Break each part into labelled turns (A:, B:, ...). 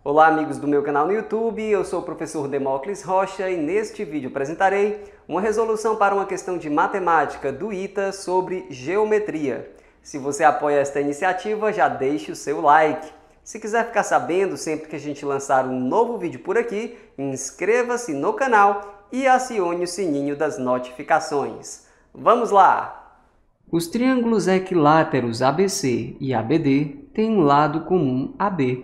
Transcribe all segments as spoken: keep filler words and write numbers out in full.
A: Olá amigos do meu canal no YouTube, eu sou o professor Demócles Rocha e neste vídeo apresentarei uma resolução para uma questão de matemática do I T A sobre geometria. Se você apoia esta iniciativa, já deixe o seu like. Se quiser ficar sabendo sempre que a gente lançar um novo vídeo por aqui, inscreva-se no canal e acione o sininho das notificações. Vamos lá! Os triângulos equiláteros A B C e A B D têm um lado comum A B.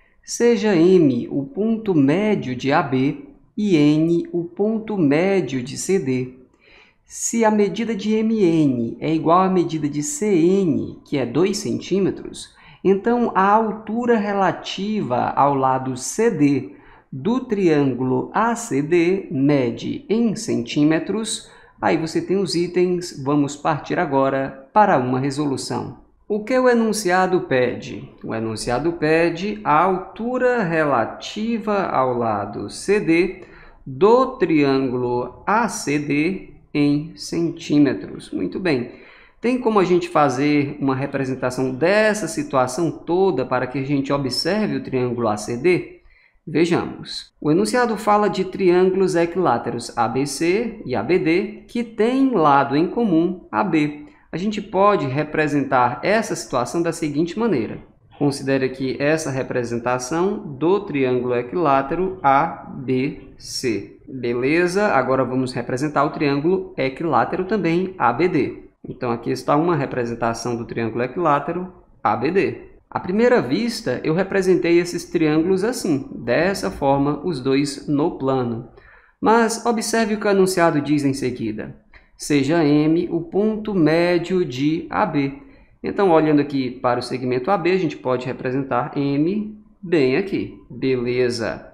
A: Seja M o ponto médio de A B e N o ponto médio de C D. Se a medida de M N é igual à medida de C N, que é dois centímetros, então a altura relativa ao lado C D do triângulo A C D mede em centímetros. Aí você tem os itens, vamos partir agora para uma resolução. O que o enunciado pede? O enunciado pede a altura relativa ao lado C D do triângulo A C D em centímetros. Muito bem. Tem como a gente fazer uma representação dessa situação toda para que a gente observe o triângulo A C D? Vejamos. O enunciado fala de triângulos equiláteros A B C e A B D que têm lado em comum A B. A gente pode representar essa situação da seguinte maneira. Considere aqui essa representação do triângulo equilátero A B C. Beleza? Agora vamos representar o triângulo equilátero também A B D. Então aqui está uma representação do triângulo equilátero A B D. À primeira vista, eu representei esses triângulos assim, dessa forma, os dois no plano. Mas observe o que o enunciado diz em seguida. Seja M o ponto médio de A B. Então, olhando aqui para o segmento A B, a gente pode representar M bem aqui. Beleza.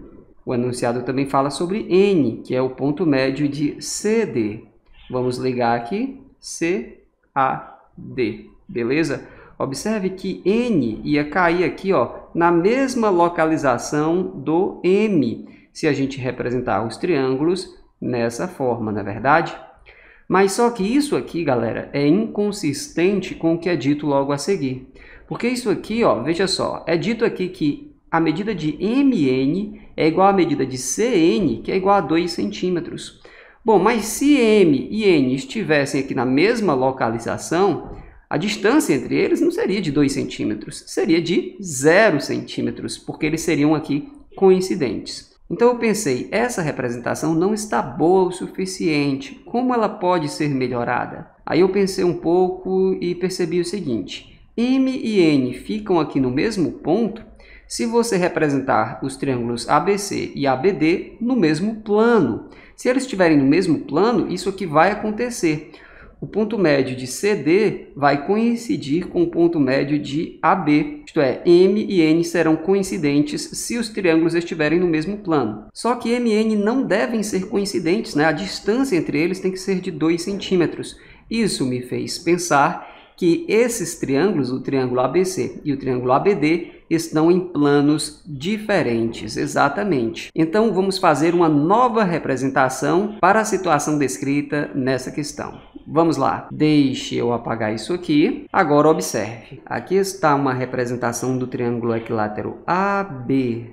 A: O enunciado também fala sobre N, que é o ponto médio de C D. Vamos ligar aqui C A D. Beleza? Observe que N ia cair aqui, ó, na mesma localização do M, se a gente representar os triângulos nessa forma, não é verdade? Mas só que isso aqui, galera, é inconsistente com o que é dito logo a seguir. Porque isso aqui, ó, veja só, é dito aqui que a medida de M N é igual à medida de C N, que é igual a dois centímetros. Bom, mas se M e N estivessem aqui na mesma localização, a distância entre eles não seria de dois centímetros, seria de zero centímetros, porque eles seriam aqui coincidentes. Então eu pensei, essa representação não está boa o suficiente, como ela pode ser melhorada? Aí eu pensei um pouco e percebi o seguinte, M e N ficam aqui no mesmo ponto se você representar os triângulos A B C e A B D no mesmo plano. Se eles estiverem no mesmo plano, isso aqui vai acontecer. O ponto médio de C D vai coincidir com o ponto médio de A B, isto é, M e N serão coincidentes se os triângulos estiverem no mesmo plano. Só que M e N não devem ser coincidentes, né? A distância entre eles tem que ser de dois centímetros. Isso me fez pensar que esses triângulos, o triângulo A B C e o triângulo A B D, estão em planos diferentes, exatamente. Então vamos fazer uma nova representação para a situação descrita nessa questão. Vamos lá, deixe eu apagar isso aqui. Agora observe, aqui está uma representação do triângulo equilátero A B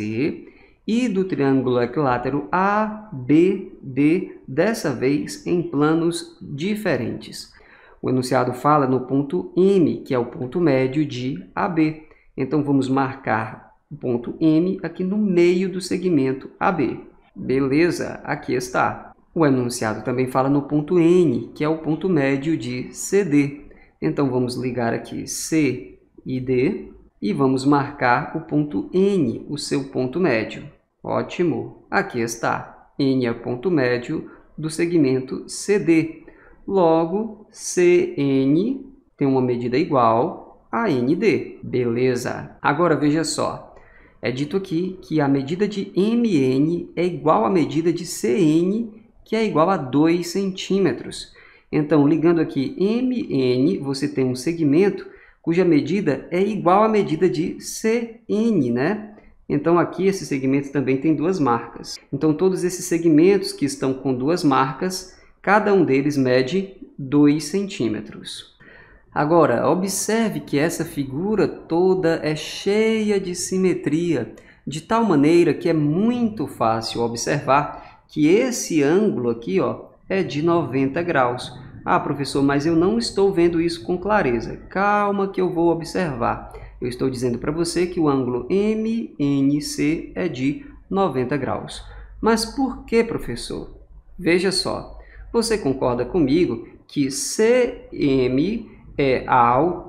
A: C e do triângulo equilátero A B D, dessa vez em planos diferentes. O enunciado fala no ponto M, que é o ponto médio de A B. Então vamos marcar o ponto M aqui no meio do segmento A B. Beleza, aqui está. O enunciado também fala no ponto N, que é o ponto médio de C D. Então, vamos ligar aqui C e D e vamos marcar o ponto N, o seu ponto médio. Ótimo! Aqui está. N é o ponto médio do segmento C D. Logo, C N tem uma medida igual a N D. Beleza! Agora, veja só. É dito aqui que a medida de M N é igual à medida de C N, que é igual a dois centímetros. Então, ligando aqui M N, você tem um segmento cuja medida é igual à medida de C N, né? Então, aqui esse segmento também tem duas marcas. Então, todos esses segmentos que estão com duas marcas, cada um deles mede dois centímetros. Agora, observe que essa figura toda é cheia de simetria, de tal maneira que é muito fácil observar que esse ângulo aqui, ó, é de noventa graus. Ah, professor, mas eu não estou vendo isso com clareza. Calma que eu vou observar. Eu estou dizendo para você que o ângulo M N C é de noventa graus. Mas por que, professor? Veja só, você concorda comigo que C M é a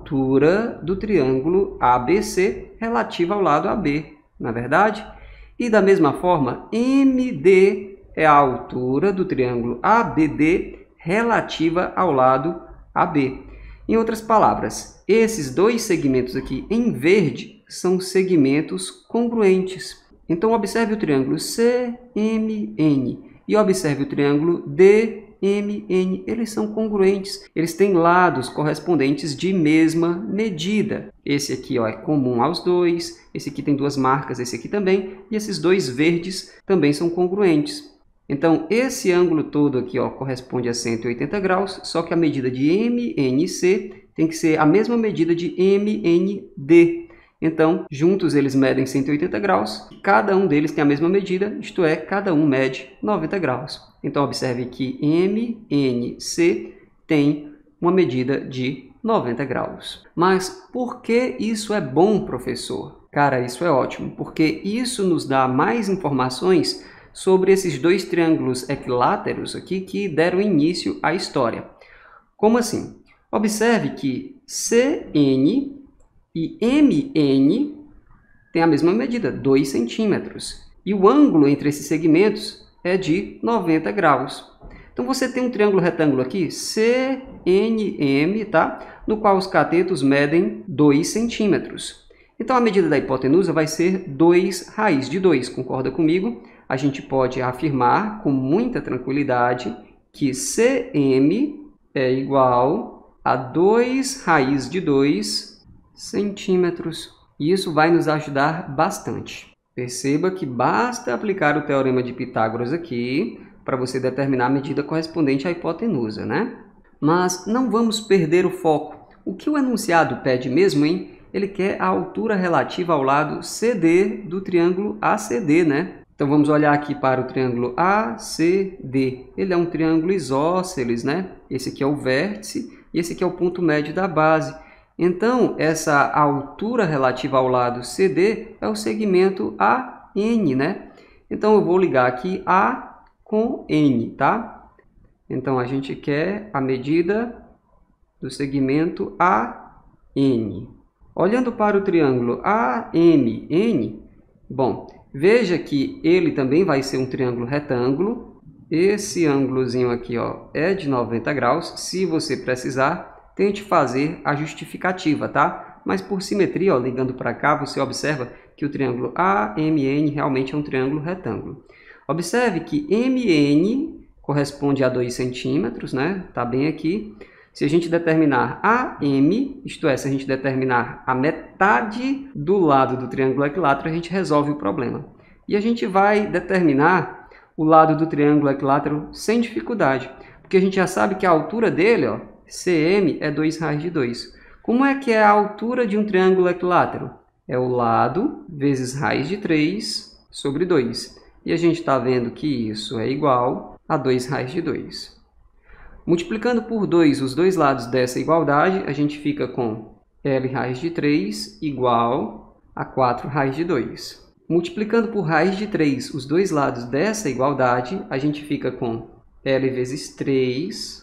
A: altura do triângulo A B C relativa ao lado A B, não é verdade? E da mesma forma, M D é a altura do triângulo A B D relativa ao lado A B. Em outras palavras, esses dois segmentos aqui em verde são segmentos congruentes. Então, observe o triângulo C M N e observe o triângulo D M N. Eles são congruentes, eles têm lados correspondentes de mesma medida. Esse aqui, ó, é comum aos dois, esse aqui tem duas marcas, esse aqui também, e esses dois verdes também são congruentes. Então, esse ângulo todo aqui, ó, corresponde a cento e oitenta graus, só que a medida de M N C tem que ser a mesma medida de M N D. Então, juntos eles medem cento e oitenta graus, cada um deles tem a mesma medida, isto é, cada um mede noventa graus. Então, observe que M N C tem uma medida de noventa graus. Mas por que isso é bom, professor? Cara, isso é ótimo, porque isso nos dá mais informações sobre esses dois triângulos equiláteros aqui que deram início à história. Como assim? Observe que C N e M N têm a mesma medida, dois centímetros. E o ângulo entre esses segmentos é de noventa graus. Então, você tem um triângulo retângulo aqui, C N M, tá? No qual os catetos medem dois centímetros. Então, a medida da hipotenusa vai ser dois raiz de dois. Concorda comigo? A gente pode afirmar com muita tranquilidade que C M é igual a dois raiz de dois centímetros. E isso vai nos ajudar bastante. Perceba que basta aplicar o teorema de Pitágoras aqui para você determinar a medida correspondente à hipotenusa, né? Mas não vamos perder o foco. O que o enunciado pede mesmo, hein? Ele quer a altura relativa ao lado C D do triângulo A C D, né? Então, vamos olhar aqui para o triângulo A C D. Ele é um triângulo isósceles, né? Esse aqui é o vértice e esse aqui é o ponto médio da base. Então, essa altura relativa ao lado C D é o segmento A N, né? Então, eu vou ligar aqui A com N, tá? Então, a gente quer a medida do segmento A N. Olhando para o triângulo A M N, bom, veja que ele também vai ser um triângulo retângulo. Esse ângulozinho aqui, ó, é de noventa graus. Se você precisar, tente fazer a justificativa, tá? Mas por simetria, ó, ligando para cá, você observa que o triângulo A M N realmente é um triângulo retângulo. Observe que M N corresponde a dois centímetros, né? Tá bem aqui. Se a gente determinar A M, isto é, se a gente determinar a metade do lado do triângulo equilátero, a gente resolve o problema. E a gente vai determinar o lado do triângulo equilátero sem dificuldade, porque a gente já sabe que a altura dele, ó, C M, é dois raiz de dois. Como é que é a altura de um triângulo equilátero? É o lado vezes raiz de três sobre dois. E a gente está vendo que isso é igual a dois raiz de dois. Multiplicando por dois os dois lados dessa igualdade, a gente fica com L raiz de três igual a quatro raiz de dois. Multiplicando por raiz de três os dois lados dessa igualdade, a gente fica com L vezes três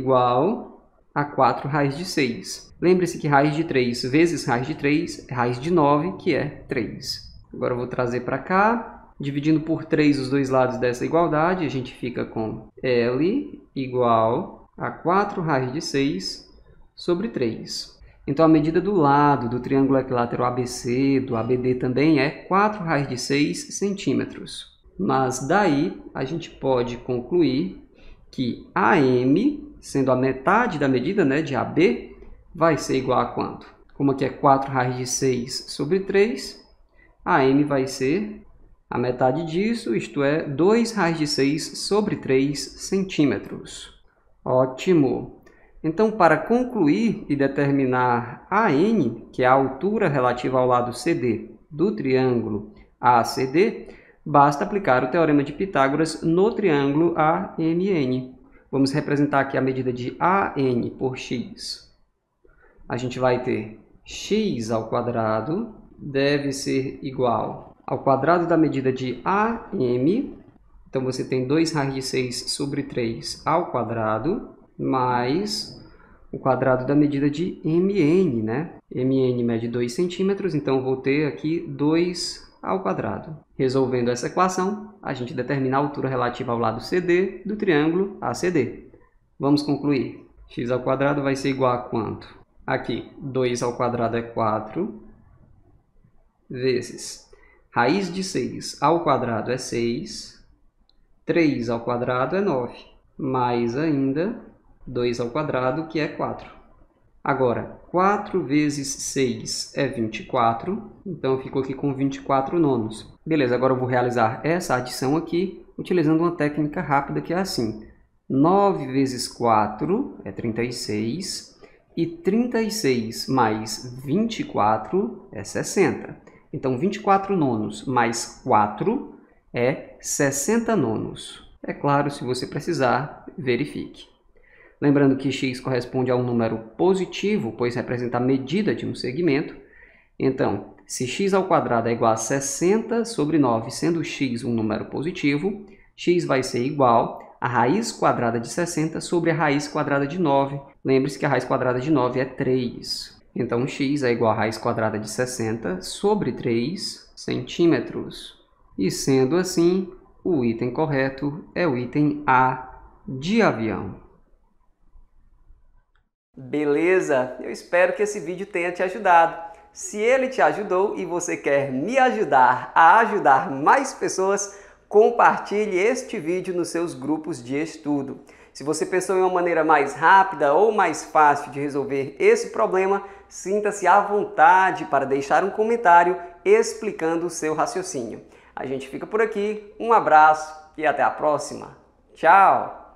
A: igual a quatro raiz de seis. Lembre-se que raiz de três vezes raiz de três é raiz de nove, que é três. Agora eu vou trazer para cá. Dividindo por três os dois lados dessa igualdade, a gente fica com L igual a quatro raiz de seis sobre três. Então, a medida do lado do triângulo equilátero A B C, do A B D também, é quatro raiz de seis centímetros. Mas daí, a gente pode concluir que A M, sendo a metade da medida, né, de A B, vai ser igual a quanto? Como aqui é quatro raiz de seis sobre três, A M vai ser a metade disso, isto é, dois raiz de seis sobre três centímetros. Ótimo! Então, para concluir e determinar A N, que é a altura relativa ao lado C D do triângulo A C D, basta aplicar o teorema de Pitágoras no triângulo A M N. Vamos representar aqui a medida de A N por x. A gente vai ter x ao quadrado deve ser igual ao quadrado da medida de A M. Então, você tem dois raiz de seis sobre três ao quadrado, mais o quadrado da medida de M N, né? M N mede dois centímetros, então eu vou ter aqui dois ao quadrado. Resolvendo essa equação, a gente determina a altura relativa ao lado C D do triângulo A C D. Vamos concluir. X ao quadrado vai ser igual a quanto? Aqui, dois ao quadrado é quatro, vezes raiz de seis ao quadrado é seis, três ao quadrado é nove, mais ainda dois ao quadrado, que é quatro. Agora, quatro vezes seis é vinte e quatro, então eu fico aqui com vinte e quatro nonos. Beleza, agora eu vou realizar essa adição aqui, utilizando uma técnica rápida que é assim. nove vezes quatro é trinta e seis, e trinta e seis mais vinte e quatro é sessenta. Então, vinte e quatro nonos mais quatro é sessenta nonos. É claro, se você precisar, verifique. Lembrando que x corresponde a um número positivo, pois representa a medida de um segmento. Então, se x ao quadrado é igual a sessenta sobre nove, sendo x um número positivo, x vai ser igual a raiz quadrada de sessenta sobre a raiz quadrada de nove. Lembre-se que a raiz quadrada de nove é três. Então, x é igual a raiz quadrada de sessenta sobre três centímetros. E sendo assim, o item correto é o item A de avião. Beleza? Eu espero que esse vídeo tenha te ajudado. Se ele te ajudou e você quer me ajudar a ajudar mais pessoas, compartilhe este vídeo nos seus grupos de estudo. Se você pensou em uma maneira mais rápida ou mais fácil de resolver esse problema, sinta-se à vontade para deixar um comentário explicando o seu raciocínio. A gente fica por aqui, um abraço e até a próxima. Tchau!